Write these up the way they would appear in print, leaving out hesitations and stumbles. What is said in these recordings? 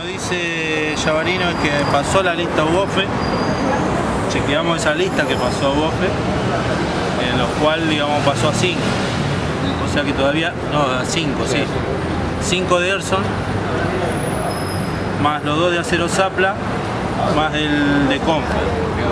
nos dice Yavarino es que pasó la lista UOFE, chequeamos esa lista que pasó a UOFE, en los cual, digamos, pasó a 5. O sea que todavía, no, a 5, sí. 5 de Erson, más los 2 de Acero Zapla, más el de Confer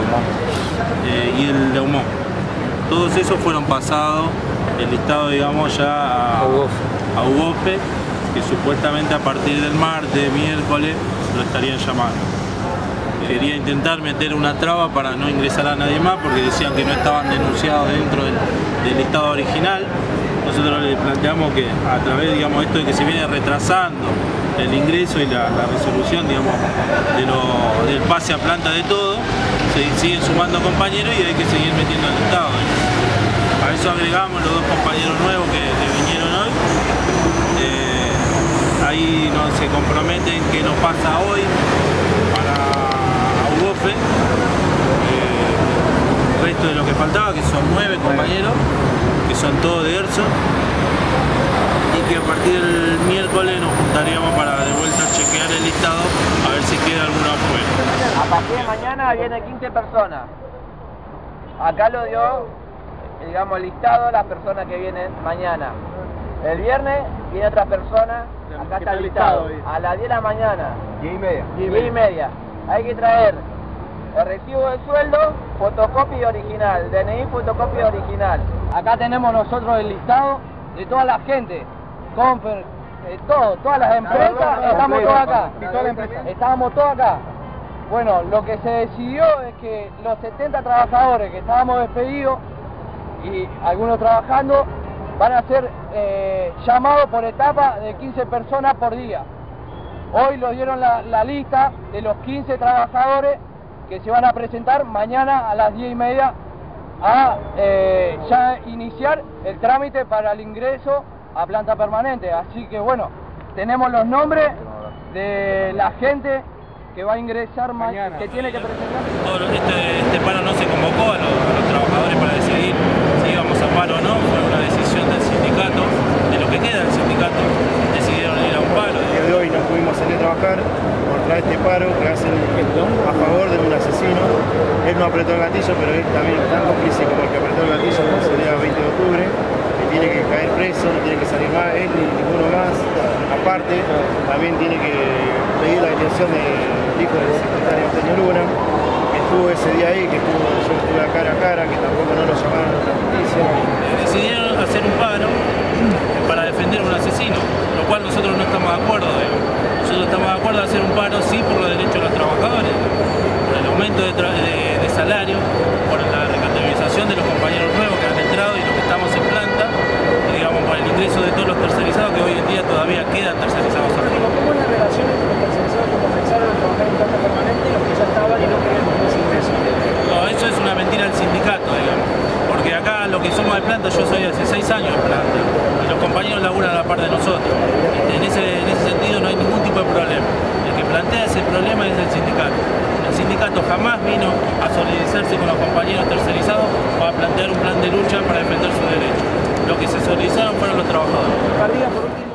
y el de Humón. Todos esos fueron pasados, el listado, digamos, ya a UOFE, que supuestamente a partir del martes, miércoles, lo estarían llamando. Quería intentar meter una traba para no ingresar a nadie más, porque decían que no estaban denunciados dentro del listado original. Nosotros le planteamos que a través, digamos, esto de que se viene retrasando el ingreso y la resolución, digamos, del pase a planta de todo, se siguen sumando compañeros y hay que seguir metiendo el listado. A eso agregamos los 2 compañeros nuevos que vinieron hoy. Ahí se comprometen que nos pasa hoy para UOFE. El resto de lo que faltaba, que son 9 compañeros, que son todos de Erson, y que a partir del miércoles nos juntaríamos para de vuelta chequear el listado a ver si queda alguno afuera. A partir de mañana viene 15 personas. Acá lo dio, digamos, el listado las personas que vienen mañana. El viernes viene otra persona, acá está el listado, a las 10 de la mañana. 10 y media. Hay que traer el recibo de sueldo, fotocopia original, DNI, fotocopia original. Acá tenemos nosotros el listado de toda la gente, Confer, todas las empresas, estamos todos acá. Estábamos todos acá. Bueno, lo que se decidió es que los 70 trabajadores que estábamos despedidos y algunos trabajando van a ser llamados por etapa de 15 personas por día. Hoy nos dieron la lista de los 15 trabajadores que se van a presentar mañana a las 10 y media a ya iniciar el trámite para el ingreso a planta permanente. Así que bueno, tenemos los nombres de la gente que va a ingresar mañana, que tiene que presentar. Este paro no se convocó a los trabajadores para decidir si íbamos a paro o no, fue una decisión del sindicato, de lo que queda del sindicato, decidieron ir a un paro. El día de hoy no pudimos salir a trabajar contra este paro que hacen a favor de un asesino. Él no apretó el gatillo, pero él también es tan cómplice como el que apretó el gatillo el día 20 de octubre, que tiene que caer preso, no tiene que salir más él ni ninguno más. Aparte, también tiene que pedir la detención del hijo del secretario Antonio Luna, que estuvo ese día ahí, que yo estuve cara a cara, que tampoco no lo llamaron a la justicia. Decidieron hacer un paro para defender a un asesino, lo cual nosotros no estamos de acuerdo. Nosotros estamos de acuerdo de hacer un paro, sí, por los derechos de los trabajadores, por el aumento de salario, por la recategorización de los compañeros nuevos que han entrado y los que estamos en planta, y, digamos, por el ingreso de todos los tercerizados que hoy en día todavía quedan tercerizados afuera. ¿Cómo es la relación entre los tercerizados que comenzaron a trabajar en planta permanente y los que ya estaban y no querían tener ese ingreso? No, eso es una mentira del sindicato, digamos, porque acá lo que somos de planta, yo soy hace 6 años de planta, y los compañeros laburan a la par de nosotros. En ese sentido no hay ningún tipo de problema. El que plantea ese problema es el sindicato. El sindicato jamás vino a solidarizarse con los compañeros tercerizados o a plantear un plan de lucha para defender sus derechos. Los que se solidarizaron fueron los trabajadores.